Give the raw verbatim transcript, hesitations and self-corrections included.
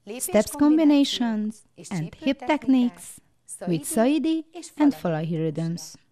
steps combinations, and hip techniques with Saidi and Falahi rhythms.